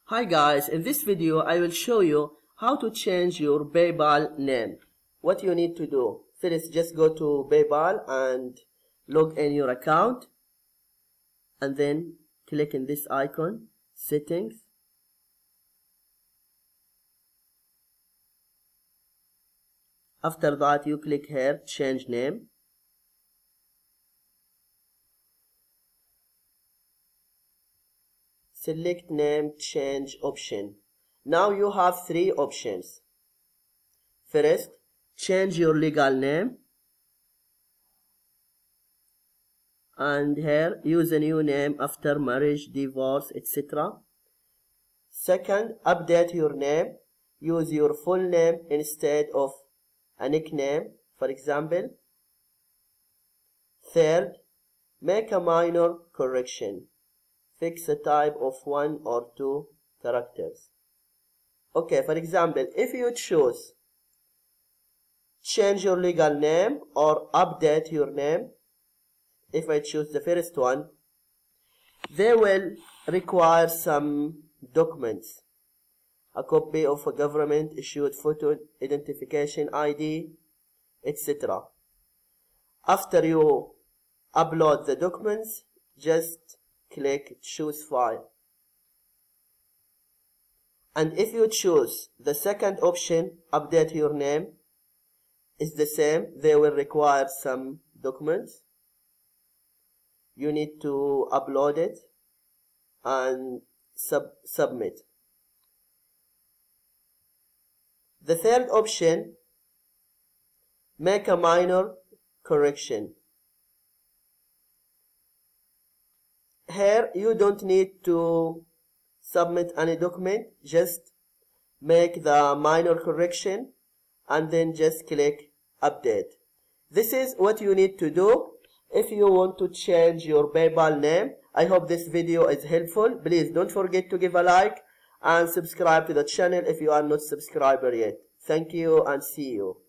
Hi guys, in this video I will show you how to change your PayPal name. What you need to do, first just go to PayPal and log in your account and then click in this icon, settings. After that you click here, change name. Select name change option. Now you have three options. First, change your legal name, and here use a new name after marriage, divorce, etc. Second, update your name. Use your full name instead of a nickname, for example. Third, make a minor correction. Fix a type of 1 or 2 characters. Okay, for example, if you choose change your legal name or update your name, if I choose the first one, they will require some documents. A copy of a government issued photo identification ID, etc. After you upload the documents, just click choose file. And if you choose the second option, update your name, it's the same. They will require some documents. You need to upload it and submit. The third option, make a minor correction. Here you don't need to submit any document, just make the minor correction and then just click update. This is what you need to do if you want to change your PayPal name. I hope this video is helpful. Please don't forget to give a like and subscribe to the channel if you are not subscriber yet. Thank you and see you.